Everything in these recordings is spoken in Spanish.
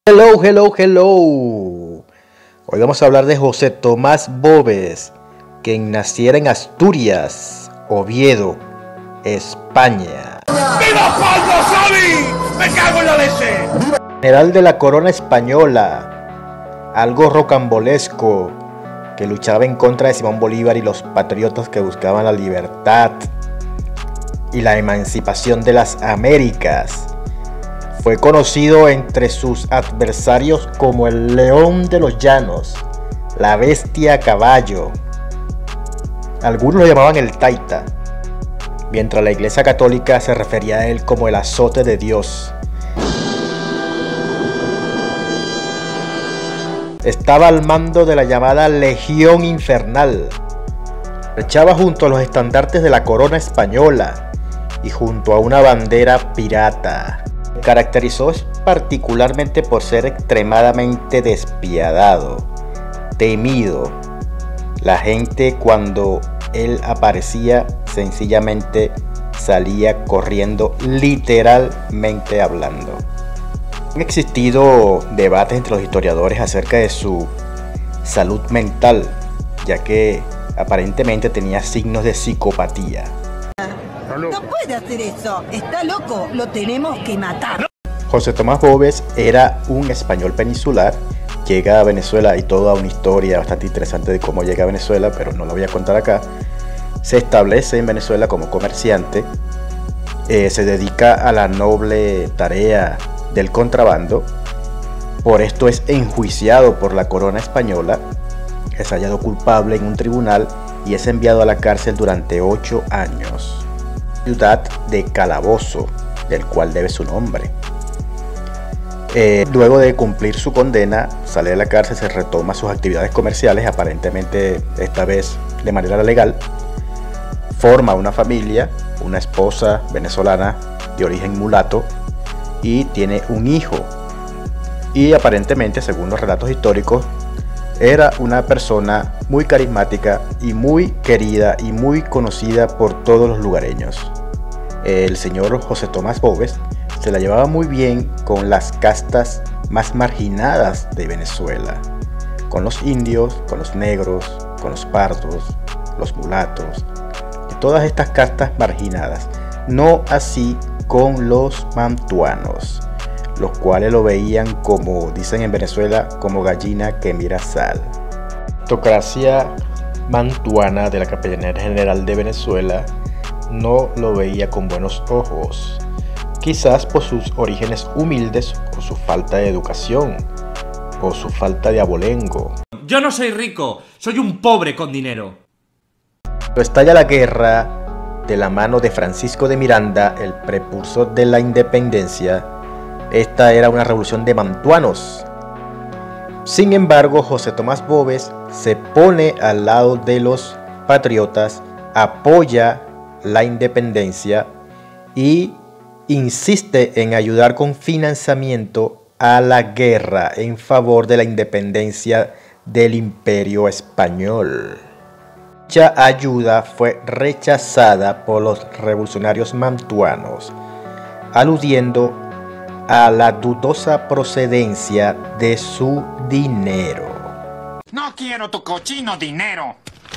Hello, hello, hello. Hoy vamos a hablar de José Tomás Boves, quien naciera en Asturias, Oviedo, España. ¡Viva Pablo Xavi! ¡Me cago en la leche! General de la corona española, algo rocambolesco, que luchaba en contra de Simón Bolívar y los patriotas que buscaban la libertad y la emancipación de las Américas. Fue conocido entre sus adversarios como el León de los Llanos, la Bestia a caballo. Algunos lo llamaban el Taita, mientras la Iglesia Católica se refería a él como el azote de Dios. Estaba al mando de la llamada Legión Infernal. Marchaba junto a los estandartes de la corona española y junto a una bandera pirata. Se caracterizó particularmente por ser extremadamente despiadado, temido. La gente, cuando él aparecía, sencillamente salía corriendo, literalmente hablando. Han existido debates entre los historiadores acerca de su salud mental, ya que aparentemente tenía signos de psicopatía. No puede hacer eso, está loco, lo tenemos que matar. José Tomás Boves era un español peninsular, llega a Venezuela, y toda una historia bastante interesante de cómo llega a Venezuela, pero no la voy a contar acá. Se establece en Venezuela como comerciante, se dedica a la noble tarea del contrabando, por esto es enjuiciado por la corona española, es hallado culpable en un tribunal y es enviado a la cárcel durante 8 años. Ciudad de Calabozo, del cual debe su nombre. Luego de cumplir su condena, sale de la cárcel, se retoma sus actividades comerciales, aparentemente esta vez de manera legal. Forma una familia, una esposa venezolana de origen mulato, y tiene un hijo. Y aparentemente, según los relatos históricos, era una persona muy carismática y muy querida y muy conocida por todos los lugareños. El señor José Tomás Boves se la llevaba muy bien con las castas más marginadas de Venezuela, con los indios, con los negros, con los pardos, los mulatos y todas estas castas marginadas. No así con los mantuanos, los cuales lo veían, como dicen en Venezuela, como gallina que mira sal. La aristocracia mantuana de la Capellanía General de Venezuela no lo veía con buenos ojos, quizás por sus orígenes humildes o su falta de educación o su falta de abolengo. Yo no soy rico, soy un pobre con dinero. Cuando estalla la guerra, de la mano de Francisco de Miranda, el precursor de la independencia, esta era una revolución de mantuanos. Sin embargo, José Tomás Boves se pone al lado de los patriotas, apoya la independencia y insiste en ayudar con financiamiento a la guerra en favor de la independencia del Imperio Español. Dicha ayuda fue rechazada por los revolucionarios mantuanos, aludiendo a la dudosa procedencia de su dinero. No quiero tu cochino dinero.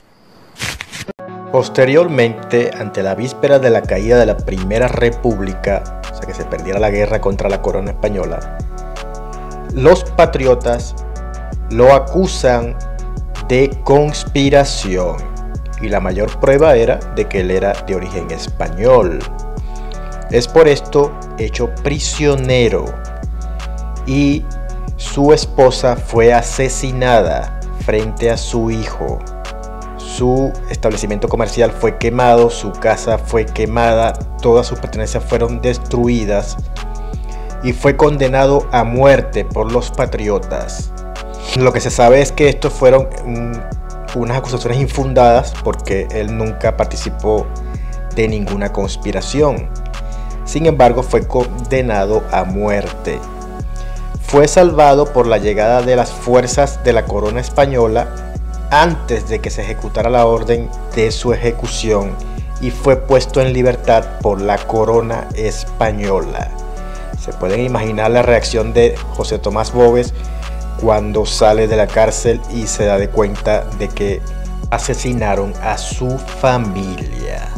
Posteriormente, ante la víspera de la caída de la Primera República, o sea que se perdiera la guerra contra la corona española, los patriotas lo acusan de conspiración, y la mayor prueba era de que él era de origen español. Es por esto hecho prisionero y su esposa fue asesinada frente a su hijo. Su establecimiento comercial fue quemado, su casa fue quemada, todas sus pertenencias fueron destruidas y fue condenado a muerte por los patriotas. Lo que se sabe es que estos fueron unas acusaciones infundadas, porque él nunca participó de ninguna conspiración. Sin embargo, fue condenado a muerte. Fue salvado por la llegada de las fuerzas de la corona española antes de que se ejecutara la orden de su ejecución, y fue puesto en libertad por la corona española. Se pueden imaginar la reacción de José Tomás Boves cuando sale de la cárcel y se da de cuenta de que asesinaron a su familia.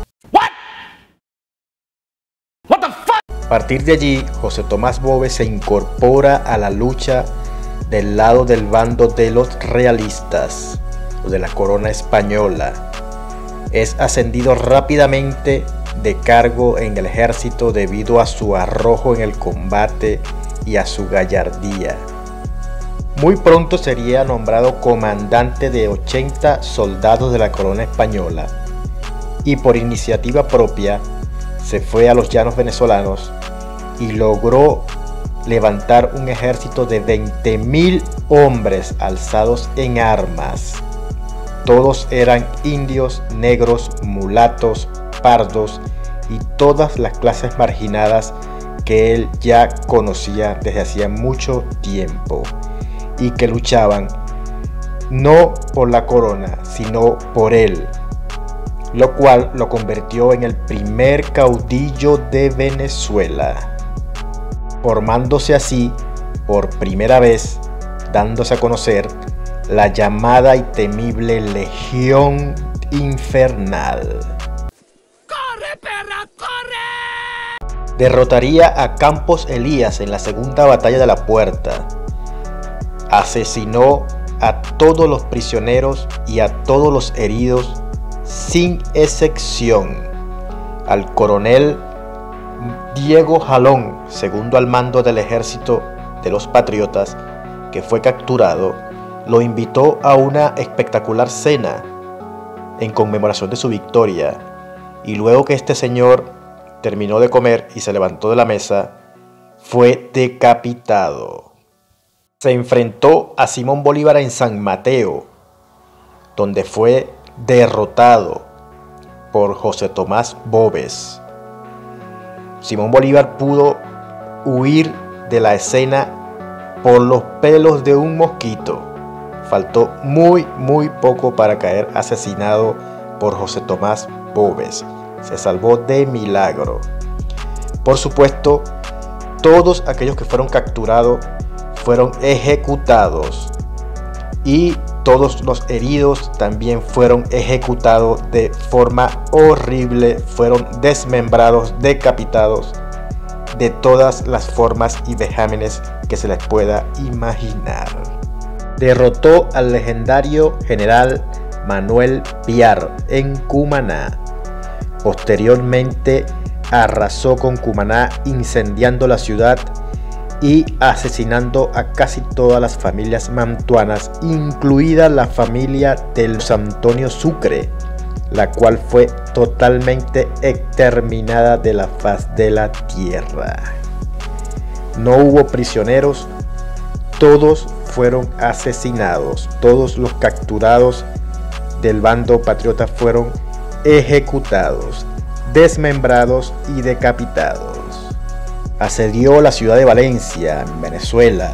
A partir de allí, José Tomás Boves se incorpora a la lucha del lado del bando de los realistas, o de la corona española. Es ascendido rápidamente de cargo en el ejército debido a su arrojo en el combate y a su gallardía. Muy pronto sería nombrado comandante de 80 soldados de la corona española y por iniciativa propia se fue a los llanos venezolanos y logró levantar un ejército de 20.000 hombres alzados en armas. Todos eran indios, negros, mulatos, pardos y todas las clases marginadas que él ya conocía desde hacía mucho tiempo y que luchaban no por la corona, sino por él, lo cual lo convirtió en el primer caudillo de Venezuela, formándose así por primera vez, dándose a conocer la llamada y temible Legión Infernal. ¡Corre, perra, corre! Derrotaría a Campos Elías en la segunda batalla de la Puerta. Asesinó a todos los prisioneros y a todos los heridos sin excepción. Al coronel Diego Jalón, segundo al mando del ejército de los patriotas, que fue capturado, lo invitó a una espectacular cena en conmemoración de su victoria, y luego que este señor terminó de comer y se levantó de la mesa, fue decapitado. Se enfrentó a Simón Bolívar en San Mateo, donde fue derrotado por José Tomás Boves. Simón Bolívar pudo huir de la escena por los pelos de un mosquito. Faltó muy poco para caer asesinado por José Tomás Boves. Se salvó de milagro. Por supuesto, todos aquellos que fueron capturados fueron ejecutados y todos los heridos también fueron ejecutados de forma horrible, fueron desmembrados, decapitados de todas las formas y vejámenes que se les pueda imaginar. Derrotó al legendario general Manuel Piar en Cumaná. Posteriormente arrasó con Cumaná, incendiando la ciudad y asesinando a casi todas las familias mantuanas, incluida la familia del Antonio Sucre, la cual fue totalmente exterminada de la faz de la tierra. No hubo prisioneros, todos fueron asesinados, todos los capturados del bando patriota fueron ejecutados, desmembrados y decapitados. Asedió la ciudad de Valencia, en Venezuela.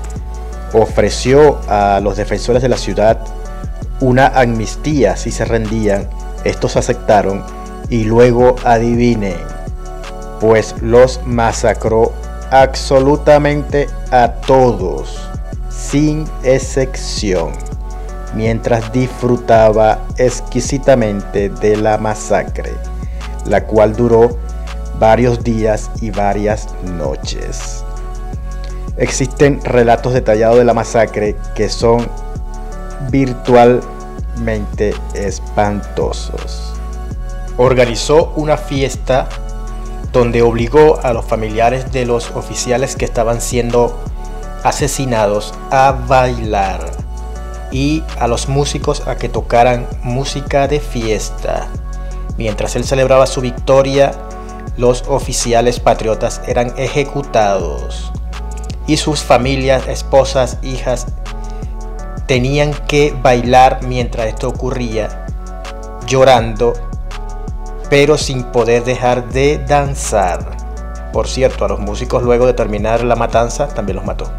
Ofreció a los defensores de la ciudad una amnistía si se rendían. Estos aceptaron y luego adivinen, pues los masacró absolutamente a todos, sin excepción, mientras disfrutaba exquisitamente de la masacre, la cual duró varios días y varias noches. Existen relatos detallados de la masacre que son virtualmente espantosos. Organizó una fiesta donde obligó a los familiares de los oficiales que estaban siendo asesinados a bailar y a los músicos a que tocaran música de fiesta. Mientras él celebraba su victoria, los oficiales patriotas eran ejecutados y sus familias, esposas, hijas tenían que bailar mientras esto ocurría, llorando, pero sin poder dejar de danzar. Por cierto, a los músicos, luego de terminar la matanza, también los mató.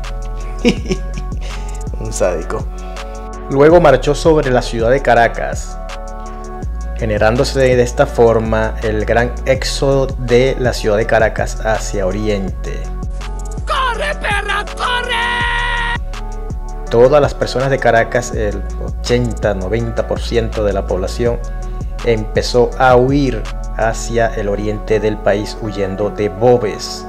Un sádico. Luego marchó sobre la ciudad de Caracas, generándose de esta forma el gran éxodo de la ciudad de Caracas hacia Oriente. ¡Corre, perra, corre! Todas las personas de Caracas, el 80-90% de la población, empezó a huir hacia el oriente del país huyendo de Boves.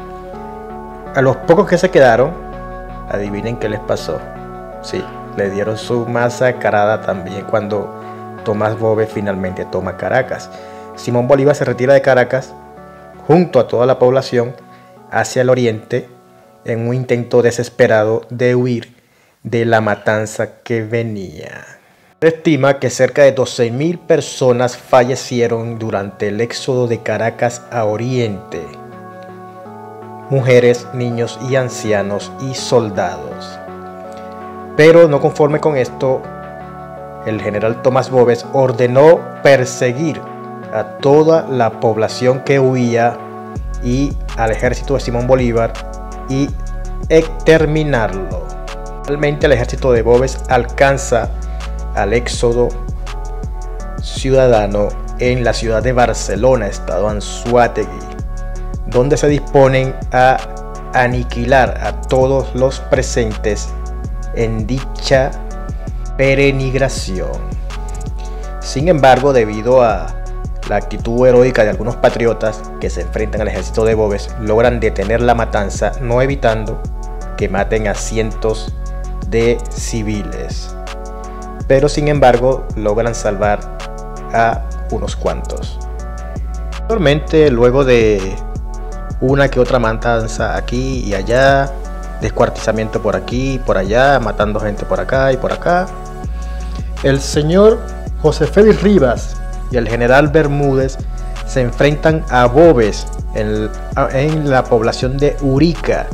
A los pocos que se quedaron, adivinen qué les pasó. Sí, le dieron su masacrada también cuando Tomás Boves finalmente toma Caracas. Simón Bolívar se retira de Caracas junto a toda la población hacia el oriente en un intento desesperado de huir de la matanza que venía. Se estima que cerca de 12.000 personas fallecieron durante el éxodo de Caracas a Oriente. Mujeres, niños y ancianos y soldados. Pero no conforme con esto, el general Tomás Boves ordenó perseguir a toda la población que huía y al ejército de Simón Bolívar y exterminarlo. Finalmente el ejército de Boves alcanza al éxodo ciudadano en la ciudad de Barcelona, estado Anzoátegui, donde se disponen a aniquilar a todos los presentes en dicha peregrinación. Sin embargo, debido a la actitud heroica de algunos patriotas que se enfrentan al ejército de Boves, logran detener la matanza, no evitando que maten a cientos de civiles. Pero sin embargo, logran salvar a unos cuantos. Actualmente, luego de una que otra matanza aquí y allá, descuartizamiento por aquí y por allá, matando gente por acá y por acá, el señor José Félix Rivas y el general Bermúdez se enfrentan a Boves en la población de Urica,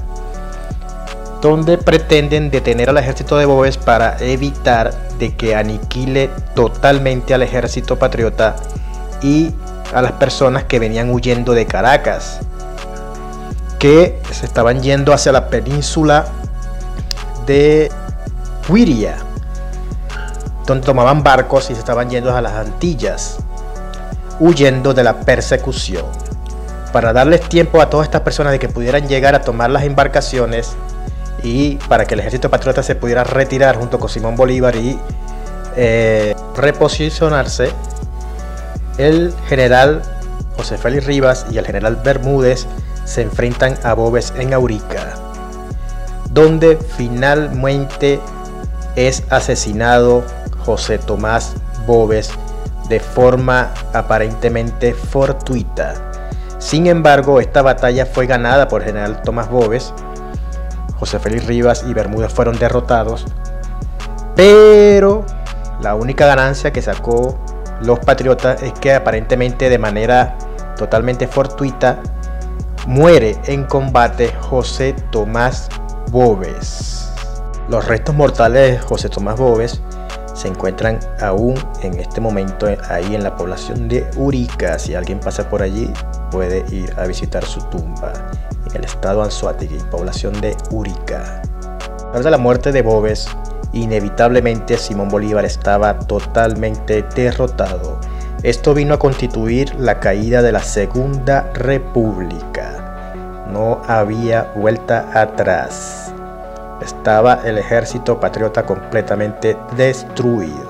donde pretenden detener al ejército de Boves para evitar de que aniquile totalmente al ejército patriota y a las personas que venían huyendo de Caracas, que se estaban yendo hacia la península de Güiria, donde tomaban barcos y se estaban yendo a las Antillas, huyendo de la persecución. Para darles tiempo a todas estas personas de que pudieran llegar a tomar las embarcaciones y para que el ejército patriota se pudiera retirar junto con Simón Bolívar y reposicionarse, el general José Félix Rivas y el general Bermúdez se enfrentan a Boves en Urica, donde finalmente es asesinado José Tomás Boves de forma aparentemente fortuita. Sin embargo, esta batalla fue ganada por el general Tomás Boves. José Félix Rivas y Bermúdez fueron derrotados, pero la única ganancia que sacó los patriotas es que aparentemente de manera totalmente fortuita muere en combate José Tomás Boves. Los restos mortales de José Tomás Boves se encuentran aún en este momento ahí en la población de Urica. Si alguien pasa por allí puede ir a visitar su tumba en el estado Anzoátegui, población de Urica. Tras la muerte de Boves, inevitablemente Simón Bolívar estaba totalmente derrotado. Esto vino a constituir la caída de la Segunda República. No había vuelta atrás. Estaba el ejército patriota completamente destruido.